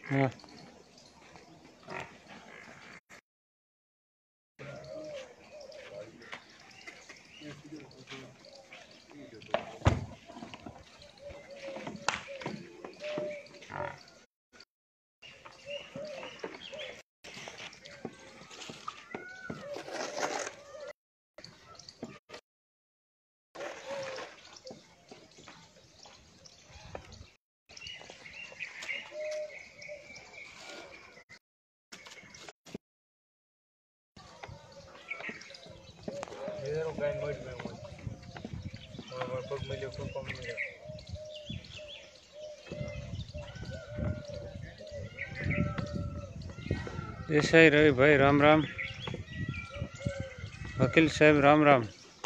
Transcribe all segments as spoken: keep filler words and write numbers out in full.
हाँ देसाई रवि भाई राम राम। वकील साहब राम राम।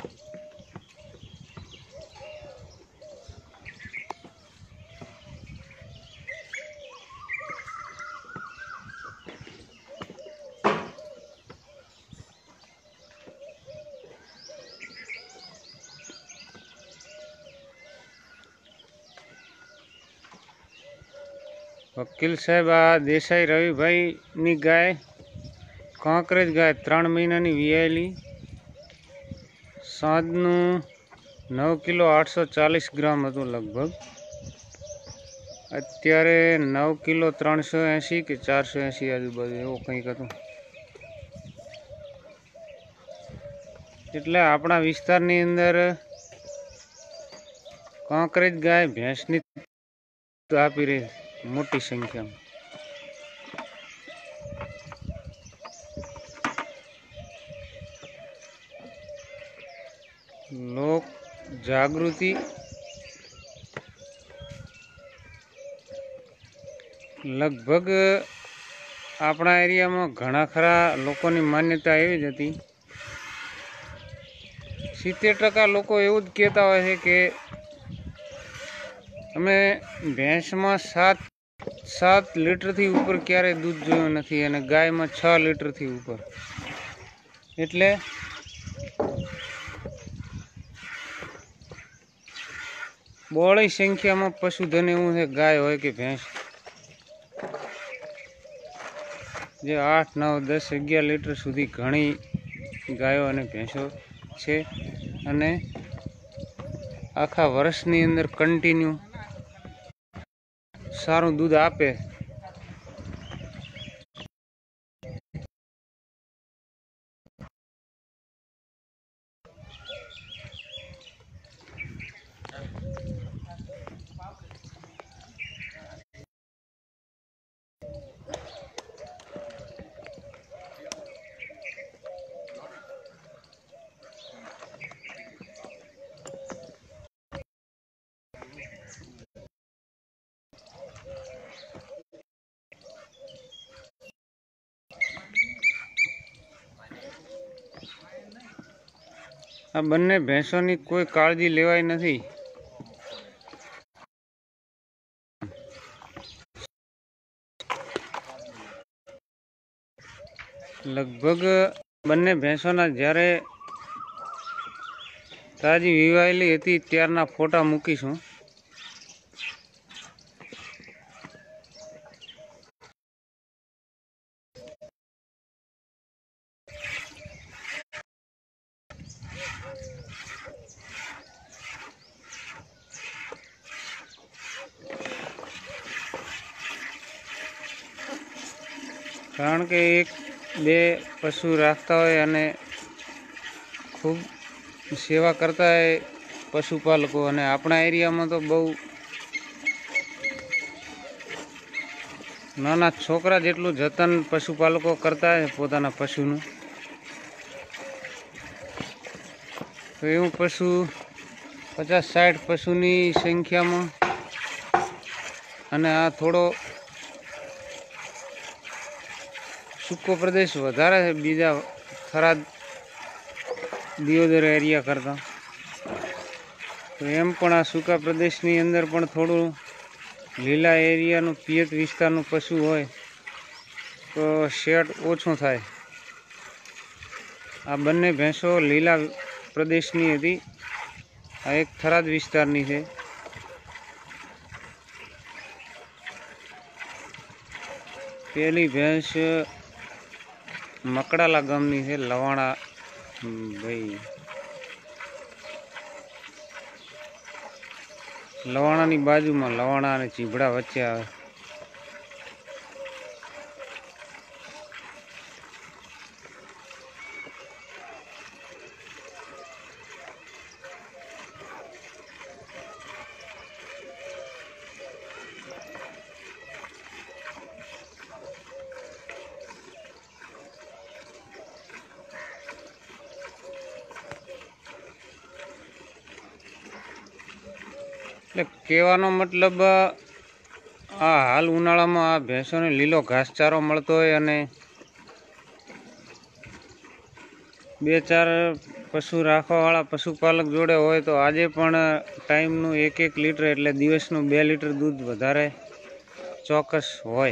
वकील साहब आ देसाई रवि भाई नी गाय कांकरेज गाय त्रण महीना वीआयेली सांजनु नौ किलो आठ सौ चालीस ग्राम हतुं लगभग। अत्यारे नौ किलो त्रण सौ एशी के चार सौ एशी आजुबाजु एवं कंईक हतुं। एटले आपणा विस्तारनी अंदर कांकरेज गाय भैंसनी आपी रही मोटी संख्या में। लोक जागृति लगभग अपना एरिया में घना खरा लोकोनी मान्यता एवी ज हती। सित्तेर टका लोग एवं ज कहता होय छे के अमे भैंस में सात सात लीटर थी ऊपर क्यारे दूध जोयुं नथी अने गाय में छ लीटर थी ऊपर। एटले बड़ी संख्या में पशुधन एवं है गाय होय कि भैंस जे आठ नौ दस अगियार लीटर सुधी घणी गायों अने भैंसों छे अने आखा वर्षनी अंदर कंटीन्यू सारू दूध आपे। आ बन्ने भैंसोनी कोई काळजी लेवाय नथी। लगभग बन्ने भैंसोना ज्यारे ताजी वीवायेली हती त्यारना फोटा मूकीशुं। कारण के एक बे पशु राखता होय अने खूब सेवा करता है पशुपालको अने आपणा एरिया में तो बहु नाना छोकरा जेटलुं जतन पशुपालको करता है पोताना पशुनुं। तो एवं पशु पचास साठ पशुनी संख्या में अने आ थोड़ो सूको प्रदेश वधारे है बीजा थराद दियोदर एरिया करता। तो एम पण आ सूका प्रदेशनी अंदर पण थोड़ू लीला एरिया नु पियत विस्तारनु पशु होय तो शेड ओछो थाय। आ बंने भैंसो लीला प्रदेशनी हती, आ एक थराद विस्तारनी छे। पेली भैंस मकड़ाला गामनी है लवाणा भाई लवाणानी बाजुमां लवाणा अने चीबड़ा वच्चे आवे। એટલે કહેવાનો મતલબ આ હાલ ઉનાળામાં આ ભેંસોને લીલો ઘાસચારો મળતો હોય અને બે ચાર પશુ રાખવાવાળા પશુપાલક જોડે હોય તો આજે પણ ટાઈમનું એક એક લીટર એટલે દિવસનું બે લીટર દૂધ વધારે ચોક્કસ હોય।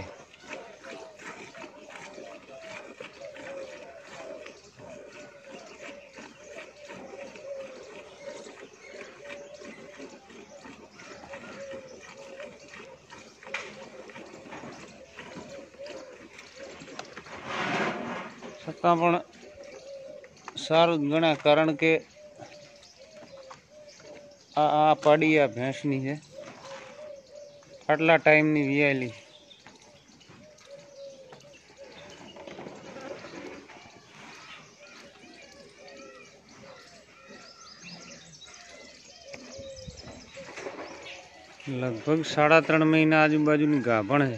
छतां पण सारूं ज गणे कारण के आ आ पाड़ी आ भैंसनी है आटला टाइमनी वियायेली। लगभग साढ़ा त्रण महीना आजूबाजूनी गाभण है।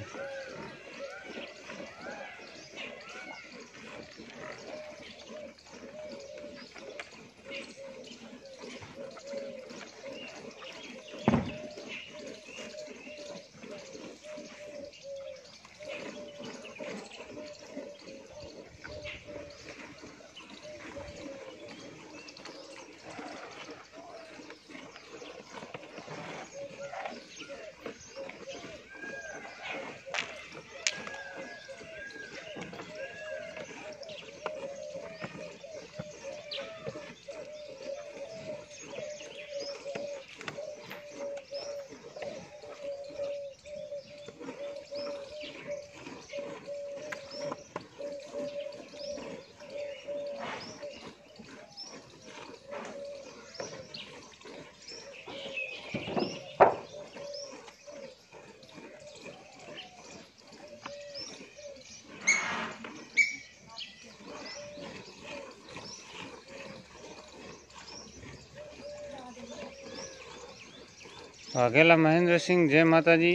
वाघेला महेंद्र सिंह जय माताजी।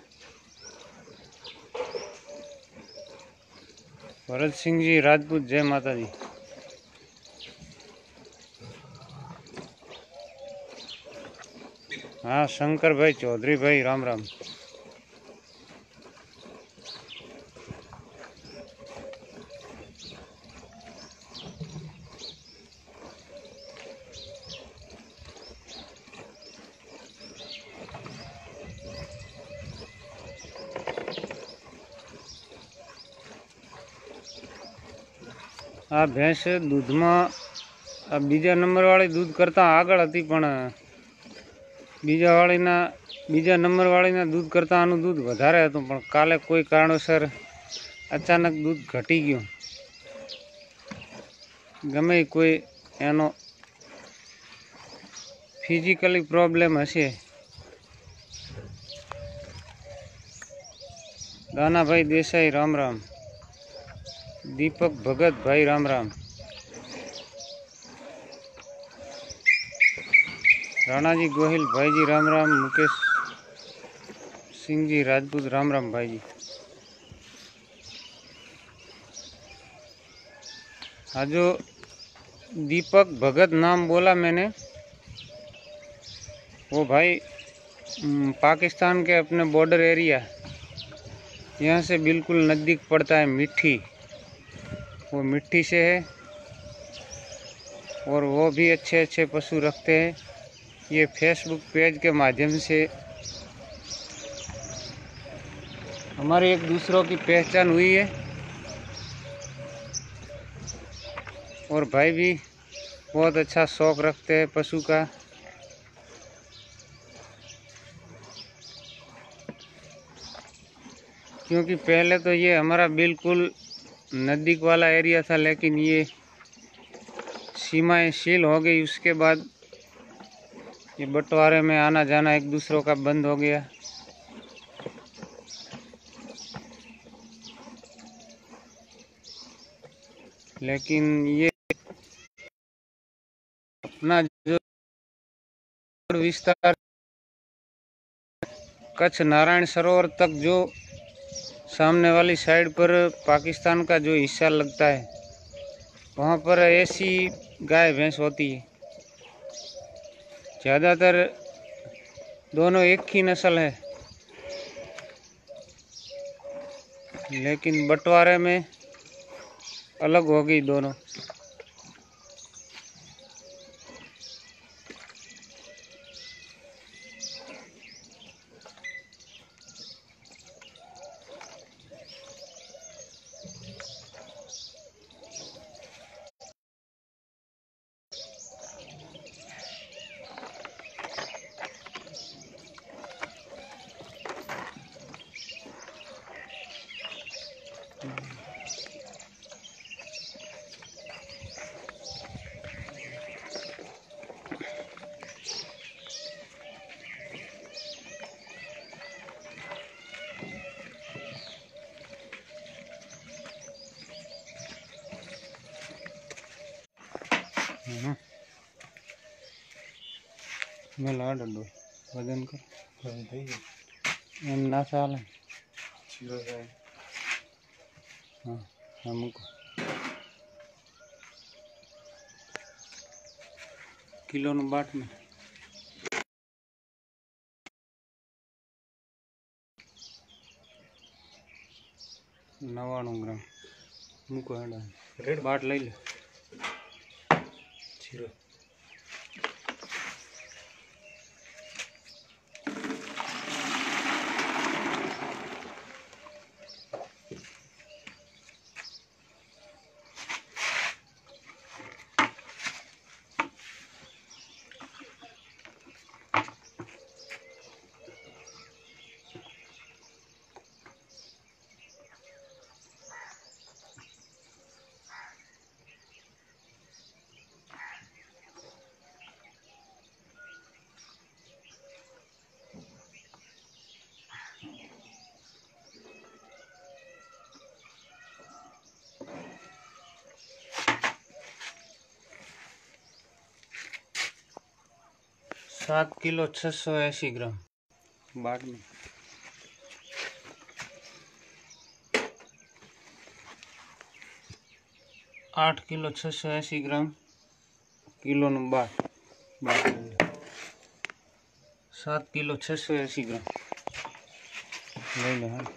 भरत सिंह जी राजपूत जय माताजी। हाँ शंकर भाई चौधरी भाई राम राम। आ भैंस दूध में बीजा नंबर वाली दूध करता आगळ हती पण बीजा वाली ना बीजा नंबर वाली ना दूध करता आनु दूध वधारे हतुं पण काले कोई कारणोसर अचानक दूध घटी गयुं। गमे कोई एनो फिजिकली प्रॉब्लम हशे। दाना भाई देसाई राम राम। दीपक भगत भाई राम राम। राणा जी गोहिल भाई जी राम राम। मुकेश सिंह जी राजपूत राम राम भाई जी। हाँ जो दीपक भगत नाम बोला मैंने वो भाई पाकिस्तान के अपने बॉर्डर एरिया यहाँ से बिल्कुल नज़दीक पड़ता है मिट्टी, वो मिट्टी से है और वो भी अच्छे अच्छे पशु रखते हैं। ये फेसबुक पेज के माध्यम से हमारे एक दूसरों की पहचान हुई है और भाई भी बहुत अच्छा शौक रखते हैं पशु का। क्योंकि पहले तो ये हमारा बिल्कुल नज़दीक वाला एरिया था, लेकिन ये सीमाएं सील हो गई। उसके बाद ये बंटवारे में आना जाना एक दूसरों का बंद हो गया। लेकिन ये अपना जो विस्तार कच्छ नारायण सरोवर तक, जो सामने वाली साइड पर पाकिस्तान का जो हिस्सा लगता है, वहाँ पर ऐसी गाय भैंस होती है। ज़्यादातर दोनों एक ही नस्ल है, लेकिन बंटवारे में अलग हो गई दोनों। हम्म, मैं ला डंडो वजन कर एम ना चाल हाँ हमको किलो नु बाट में नवाणु ग्राम मूको हेडा रेड बाट लई ले जीरो सात किलो छः सौ अस्सी ग्राम बाट में आठ किलो छः सौ अस्सी ग्राम किलो नु बाट बाट सात किलो छः सौ अस्सी ग्राम ले लो। हाँ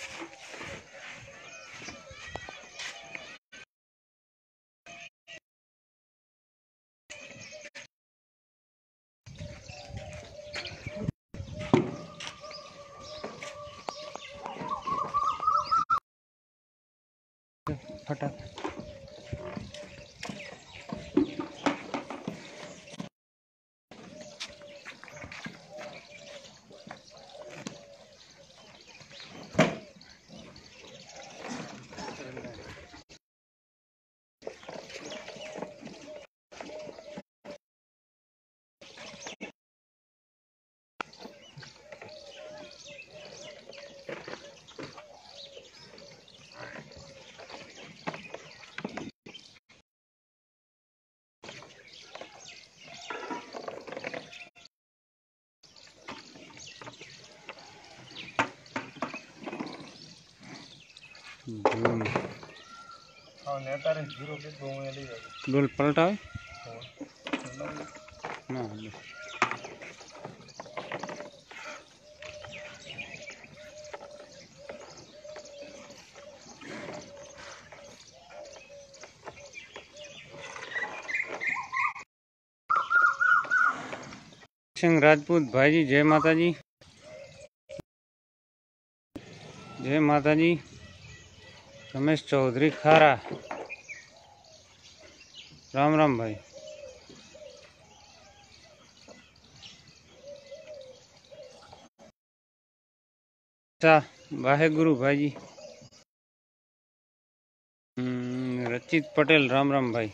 फटा डोल पलटा ना सिंह राजपूत भाई जी जय माता जी, जय माता जी। रमेश चौधरी खारा राम राम भाई। अच्छा वाहेगुरु भाई जी। रचित पटेल राम राम भाई।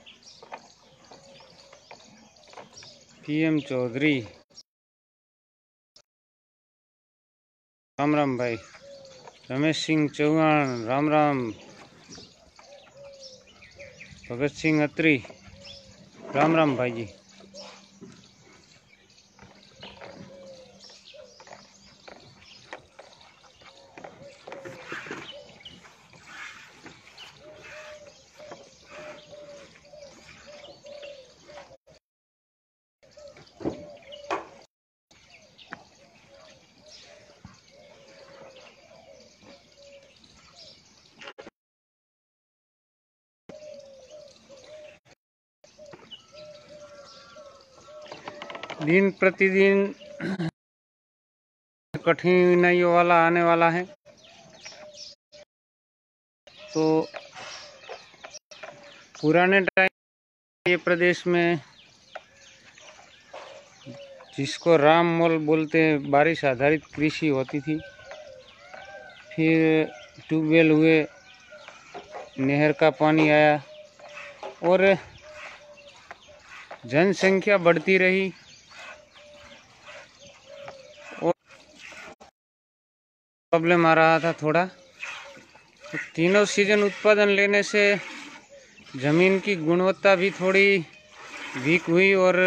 पीएम चौधरी राम राम भाई। रमेश सिंह चौहान राम राम। भगत सिंह अत्री राम राम भाई जी। दिन प्रतिदिन कठिनाइयों वाला आने वाला है, तो पुराने टाइम ये प्रदेश में जिसको राम मोल बोलते हैं, बारिश आधारित कृषि होती थी। फिर ट्यूबवेल हुए, नहर का पानी आया और जनसंख्या बढ़ती रही और प्रॉब्लम आ रहा था थोड़ा। तो तीनों सीजन उत्पादन लेने से ज़मीन की गुणवत्ता भी थोड़ी वीक हुई और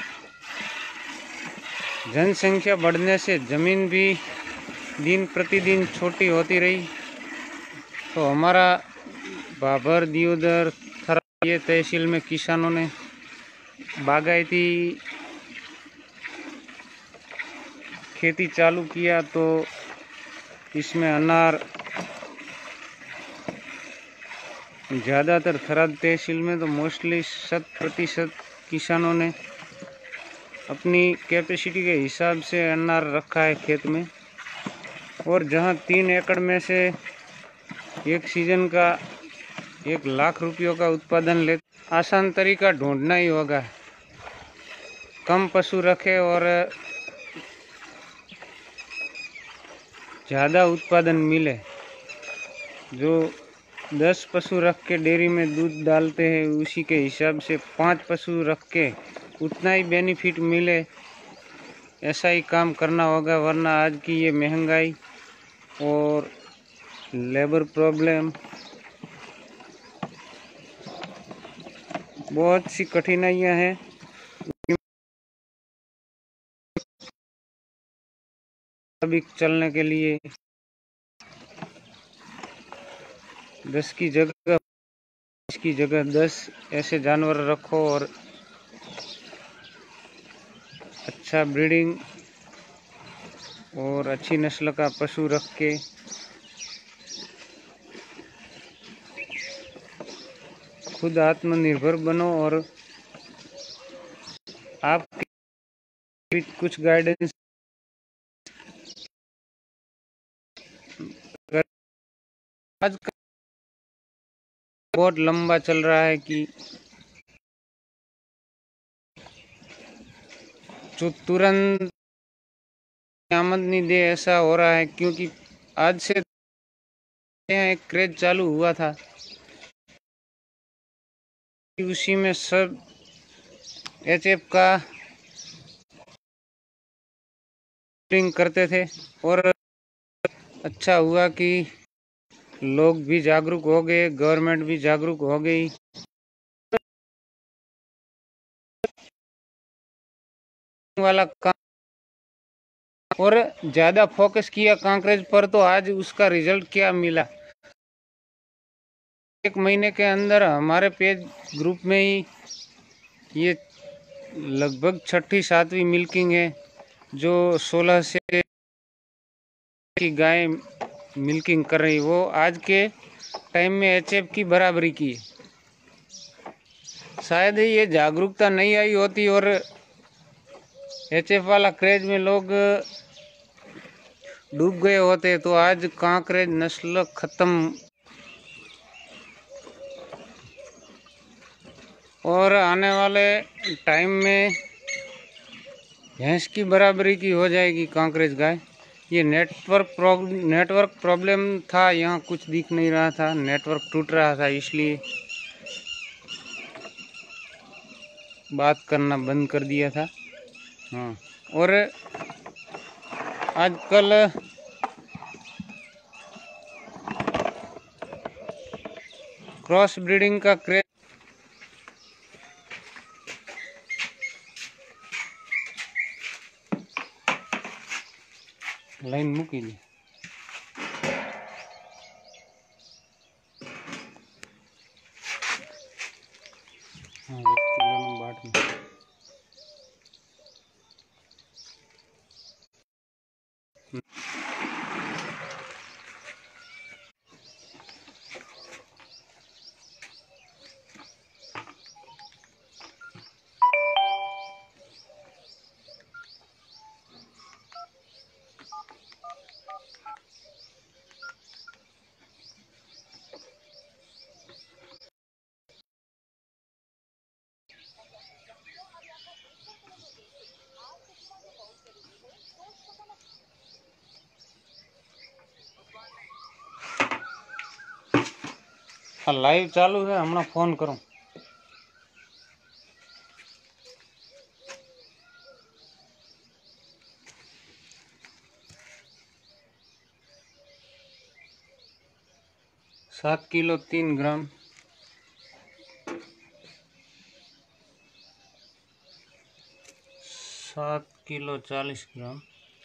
जनसंख्या बढ़ने से ज़मीन भी दिन प्रतिदिन छोटी होती रही। तो हमारा बाबर, दियोदर, थरा ये तहसील में किसानों ने बागायती खेती चालू किया। तो इसमें अनार ज़्यादातर थराद तहसील में तो मोस्टली शत प्रतिशत किसानों ने अपनी कैपेसिटी के हिसाब से अनार रखा है खेत में। और जहां तीन एकड़ में से एक सीजन का एक लाख रुपयों का उत्पादन ले, आसान तरीका ढूंढना ही होगा। कम पशु रखे और ज़्यादा उत्पादन मिले। जो दस पशु रख के डेयरी में दूध डालते हैं, उसी के हिसाब से पाँच पशु रख के उतना ही बेनिफिट मिले, ऐसा ही काम करना होगा। वरना आज की ये महंगाई और लेबर प्रॉब्लम, बहुत सी कठिनाइयां हैं। अभी चलने के लिए दस की जगह इसकी जगह दस ऐसे जानवर रखो और अच्छा ब्रीडिंग और अच्छी नस्ल का पशु रख के खुद आत्मनिर्भर बनो। और आपकी कुछ गाइडेंस आज का बहुत लंबा चल रहा है कि जो तुरंत आमदनी दे, ऐसा हो रहा है। क्योंकि आज से एक क्रेज चालू हुआ था, उसी में सब एच एफ का करते थे और अच्छा हुआ कि लोग भी जागरूक हो गए, गवर्नमेंट भी जागरूक हो गई। वाला काम और ज़्यादा फोकस किया कांकरेज पर, तो आज उसका रिजल्ट क्या मिला। एक महीने के अंदर हमारे पेज ग्रुप में ही ये लगभग छठी सातवीं मिल्किंग है, जो सोलह से की गाय मिल्किंग कर रही, वो आज के टाइम में एचएफ की बराबरी की। शायद ही ये जागरूकता नहीं आई होती और एचएफ वाला क्रेज में लोग डूब गए होते, तो आज कांकरेज नस्ल खत्म और आने वाले टाइम में भैंस की बराबरी की हो जाएगी कांकरेज गाय। ये नेटवर्क प्रॉब्लम नेटवर्क प्रॉब्लम था, यहाँ कुछ दिख नहीं रहा था, नेटवर्क टूट रहा था, इसलिए बात करना बंद कर दिया था। हाँ, और आजकल क्रॉस ब्रीडिंग का क्रेज लाइन मूकी दी। हाँ, एक किलो बाट में हाँ, लाइव चालू है, हमने फोन करूँ। सात किलो तीन ग्राम, सात किलो चालीस ग्राम,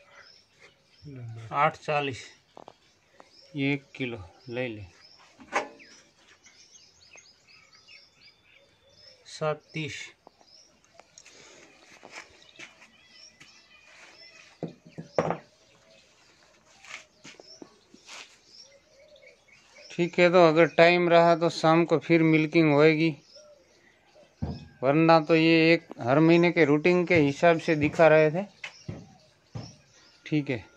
आठ चालीस, ये एक किलो ले ले, सात तीस, ठीक है। तो अगर टाइम रहा तो शाम को फिर मिल्किंग होएगी, वरना तो ये एक हर महीने के रूटीन के हिसाब से दिखा रहे थे। ठीक है।